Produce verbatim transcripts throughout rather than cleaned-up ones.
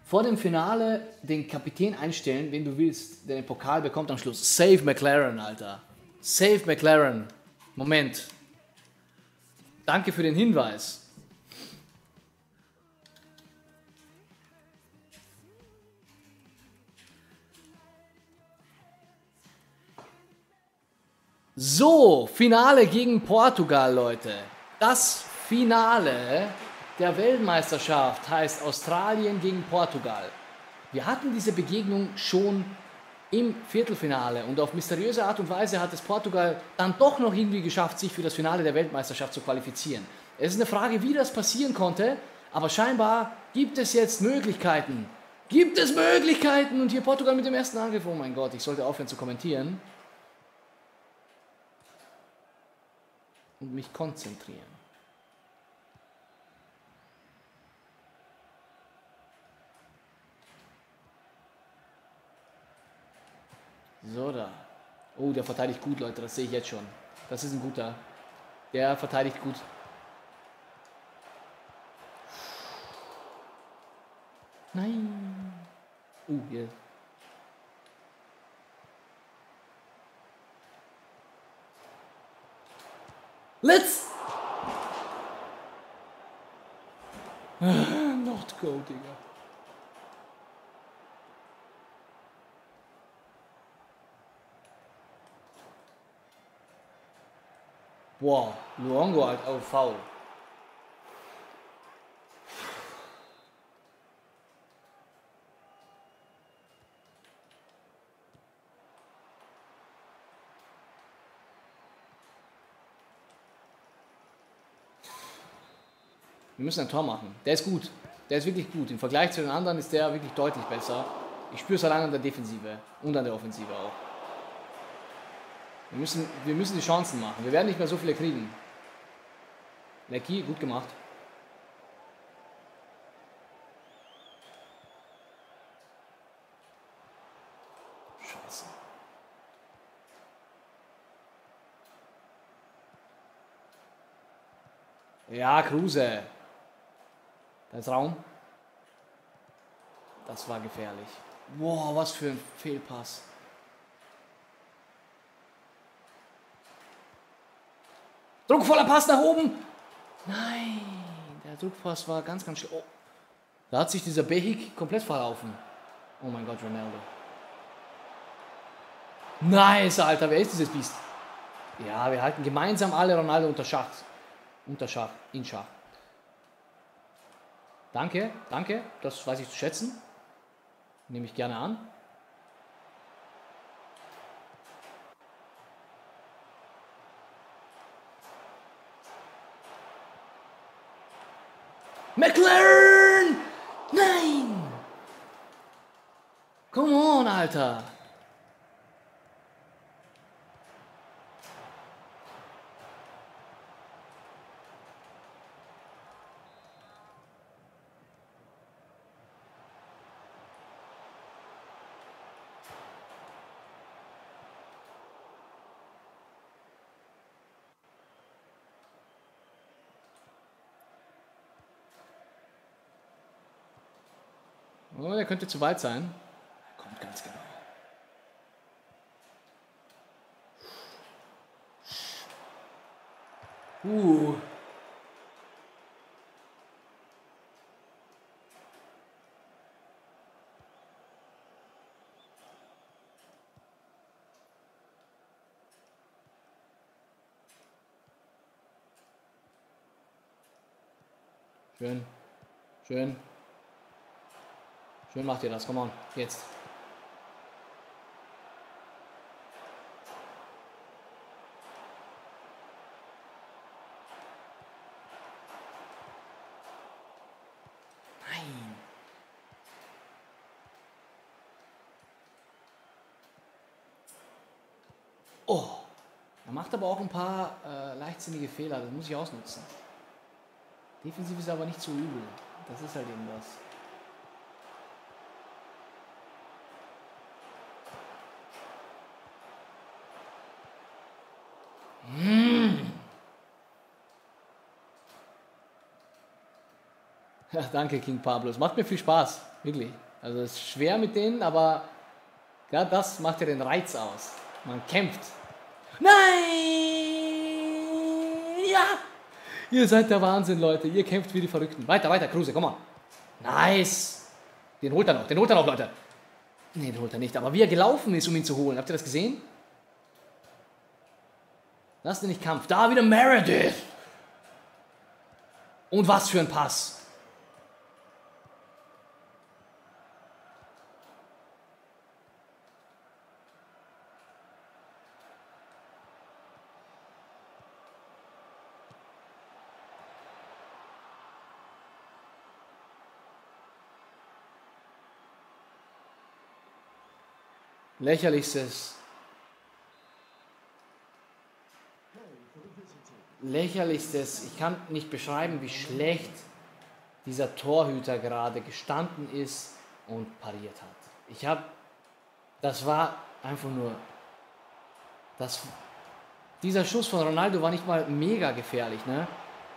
vor dem Finale den Kapitän einstellen, wen du willst, der den Pokal bekommt am Schluss. Save McLaren, Alter. Save McLaren. Moment. Danke für den Hinweis. So, Finale gegen Portugal, Leute. Das Finale der Weltmeisterschaft heißt Australien gegen Portugal. Wir hatten diese Begegnung schon im Viertelfinale und auf mysteriöse Art und Weise hat es Portugal dann doch noch irgendwie geschafft, sich für das Finale der Weltmeisterschaft zu qualifizieren. Es ist eine Frage, wie das passieren konnte, aber scheinbar gibt es jetzt Möglichkeiten. Gibt es Möglichkeiten? Und hier Portugal mit dem ersten Angriff. Oh mein Gott, ich sollte aufhören zu kommentieren. Und mich konzentrieren. So da. Oh, der verteidigt gut, Leute, das sehe ich jetzt schon. Das ist ein guter. Der verteidigt gut. Nein. Uh, hier. Let's! Not go, Digga. Boah, Luongo halt auf Foul. Wir müssen ein Tor machen. Der ist gut. Der ist wirklich gut. Im Vergleich zu den anderen ist der wirklich deutlich besser. Ich spüre es allein an der Defensive und an der Offensive auch. Wir müssen, wir müssen die Chancen machen. Wir werden nicht mehr so viele kriegen. Lecky, gut gemacht. Scheiße. Ja, Kruse. Da ist Raum. Das war gefährlich. Boah, was für ein Fehlpass. Druckvoller Pass nach oben. Nein, der Druckpass war ganz, ganz schön. Oh. Da hat sich dieser Behik komplett verlaufen. Oh mein Gott, Ronaldo. Nice, Alter, wer ist dieses Biest? Ja, wir halten gemeinsam alle Ronaldo unter Schach. Unter Schach, in Schach. Danke, danke, das weiß ich zu schätzen. Nehme ich gerne an. McLaren! Nein! Come on, Alter! Oh, der könnte zu weit sein. Kommt ganz genau. Uh. Schön. Schön. Schön macht ihr das, komm on, jetzt. Nein. Oh, er macht aber auch ein paar äh, leichtsinnige Fehler, das muss ich ausnutzen. Defensiv ist er aber nicht so übel, das ist halt eben das. Ja, danke, King Pablo. Es macht mir viel Spaß, wirklich. Also es ist schwer mit denen, aber ja, das macht ja den Reiz aus. Man kämpft. Nein! Ja! Ihr seid der Wahnsinn, Leute. Ihr kämpft wie die Verrückten. Weiter, weiter, Kruse, komm mal. Nice! Den holt er noch, den holt er noch, Leute. Nee, den holt er nicht. Aber wie er gelaufen ist, um ihn zu holen. Habt ihr das gesehen? Das ist nicht Kampf. Da wieder Meredith. Und was für ein Pass. Lächerlichstes. Lächerlichstes. Ich kann nicht beschreiben, wie schlecht dieser Torhüter gerade gestanden ist und pariert hat. Ich habe, das war einfach nur, das, dieser Schuss von Ronaldo war nicht mal mega gefährlich, ne?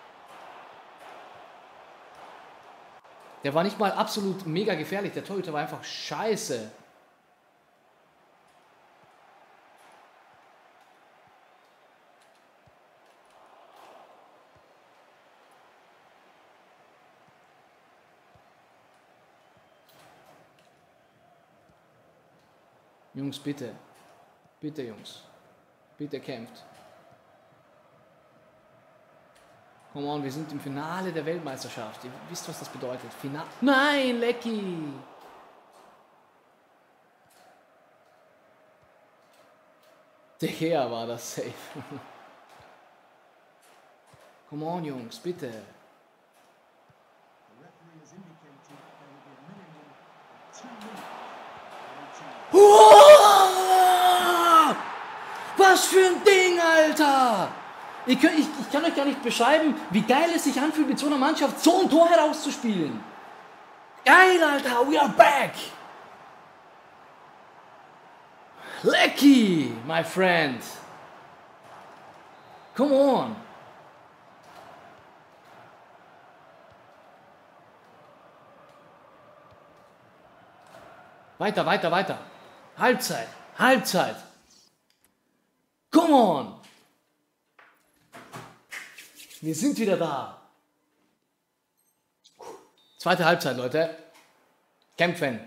Der war nicht mal absolut mega gefährlich. Der Torhüter war einfach scheiße. Jungs, bitte. Bitte, Jungs. Bitte kämpft. Come on, wir sind im Finale der Weltmeisterschaft. Ihr wisst, was das bedeutet. Finale. Nein, Lecky! De Gea war das safe. Come on, Jungs, bitte. Was für ein Ding, Alter! Ich, ich, ich kann euch gar nicht beschreiben, wie geil es sich anfühlt, mit so einer Mannschaft so ein Tor herauszuspielen. Geil, Alter, we are back! Lecky, my friend! Come on! Weiter, weiter, weiter. Halbzeit, Halbzeit. Come on! Wir sind wieder da. Zweite Halbzeit, Leute. Kämpfen.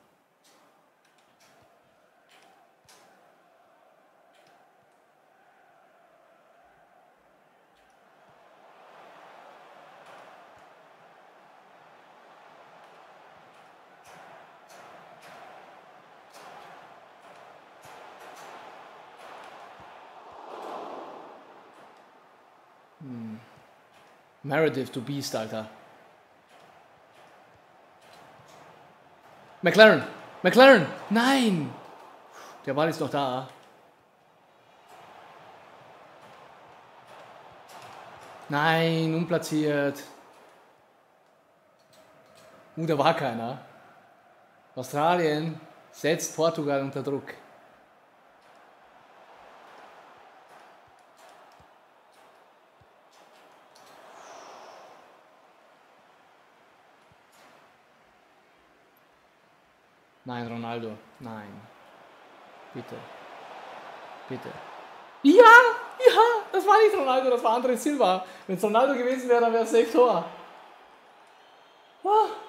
Hm. Meredith, du Biest, Alter. McLaren! McLaren! Nein! Der Ball ist noch da. Nein, unplatziert. Uh, da war keiner. Australien setzt Portugal unter Druck. Nein, Ronaldo. Nein. Bitte. Bitte. Ja! Ja! Das war nicht Ronaldo, das war André Silva. Wenn es Ronaldo gewesen wäre, dann wäre es safe Tor. Oh.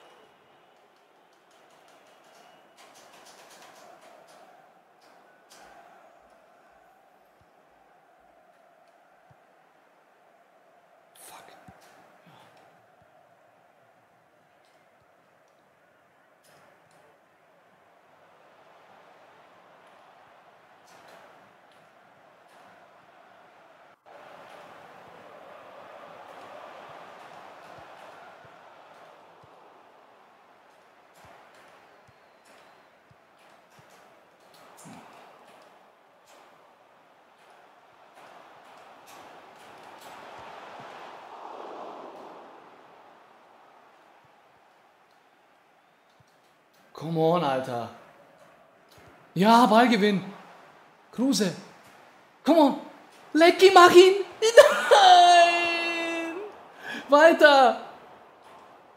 Come on, Alter. Ja, Ballgewinn. Kruse. Come on. Lecky, mach ihn. Nein. Weiter.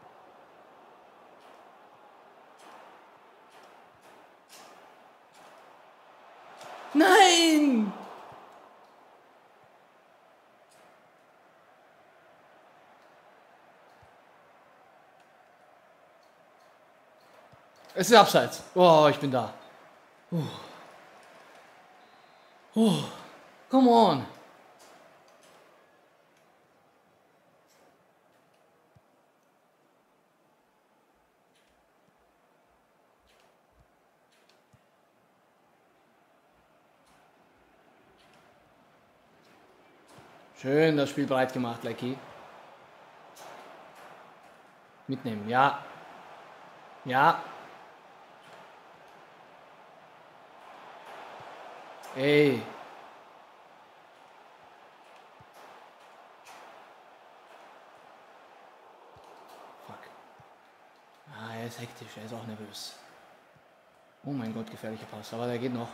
Nein! Es ist abseits. Oh, ich bin da. Uh. Uh. Come on. Schön das Spiel breit gemacht, Lecky. Mitnehmen, ja. Ja. Ey. Fuck. Ah, er ist hektisch, er ist auch nervös. Oh mein Gott, gefährlicher Pass, aber der geht noch.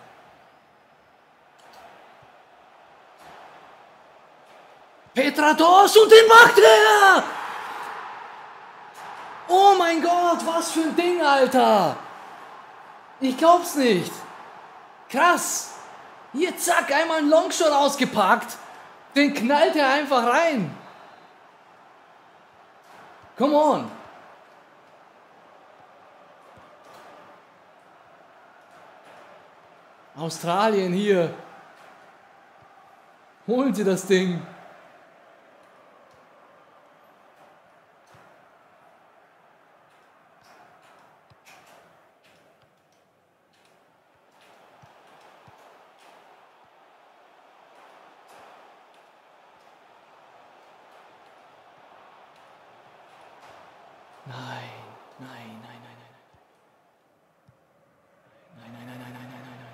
Petratos und den macht er! Oh mein Gott, was für ein Ding, Alter! Ich glaub's nicht. Krass. Hier, zack, einmal einen Longshot ausgepackt. Den knallt er einfach rein. Come on. Australien hier. Holen Sie das Ding. Nein, nein, nein, nein, nein. Nein, nein, nein, nein, nein, nein, nein,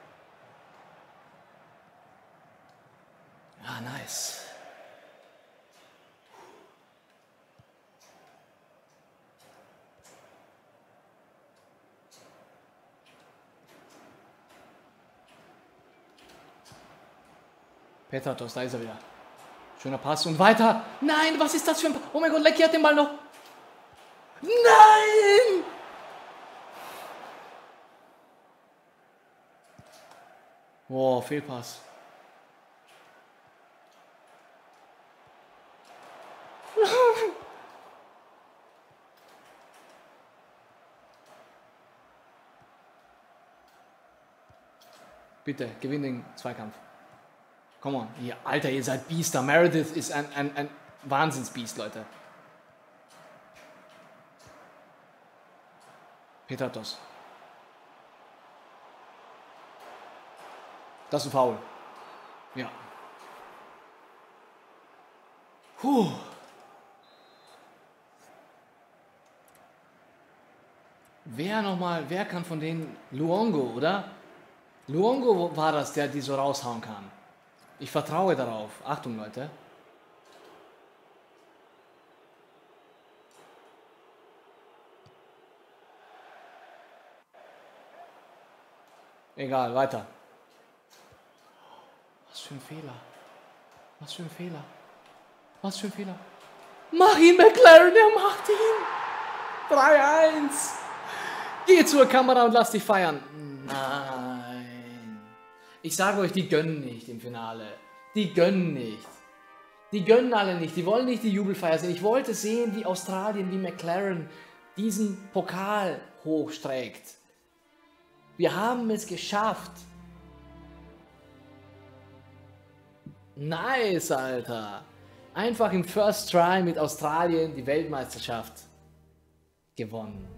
nein. Ah, nice. Petratos, da ist er wieder. Schöner Pass und weiter. Nein, was ist das für ein... Oh mein Gott, Lecky hat den Ball noch. Nein! Wow, Fehlpass. Bitte, gewinn den Zweikampf. Come on. Ja, Alter, ihr seid Biester. Meredith ist ein, ein, ein Wahnsinnsbiest, Leute. Petratos. Das ist ein Foul. Ja. Puh. Wer nochmal, wer kann von denen... Luongo, oder? Luongo war das, der die so raushauen kann. Ich vertraue darauf. Achtung, Leute. Egal, weiter. Was für ein Fehler. Was für ein Fehler. Was für ein Fehler. Mach ihn, McLaren, er macht ihn. drei eins. Geh zur Kamera und lass dich feiern. Nein. Ich sage euch, die gönnen nicht im Finale. Die gönnen nicht. Die gönnen alle nicht. Die wollen nicht die Jubelfeier sehen. Ich wollte sehen, wie Australien, wie McLaren diesen Pokal hochstreckt. Wir haben es geschafft. Nice, Alter. Einfach im First Try mit Australien die Weltmeisterschaft gewonnen.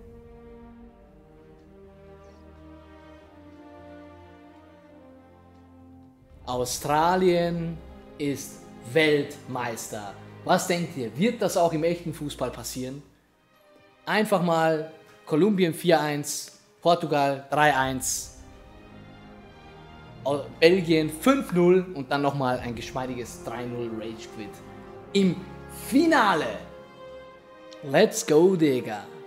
Australien ist Weltmeister. Was denkt ihr? Wird das auch im echten Fußball passieren? Einfach mal Kolumbien vier eins. Portugal drei eins, Belgien fünf null und dann nochmal ein geschmeidiges drei null Rage Quit im Finale. Let's go, Digga.